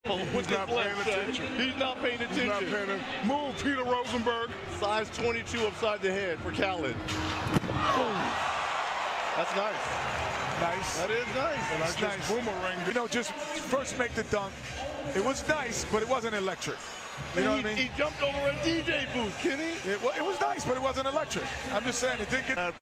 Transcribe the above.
He's not paying attention. He's not paying attention. He's not paying attention. Move, Peter Rosenberg. Size 22 upside the head for Khaled. That's nice. Nice. That is nice. And I just nice. boomeranged. You know, just first make the dunk. It was nice, but it wasn't electric. You know what I mean? He jumped over a DJ booth, Kenny. It was nice, but it wasn't electric. I'm just saying, it did get...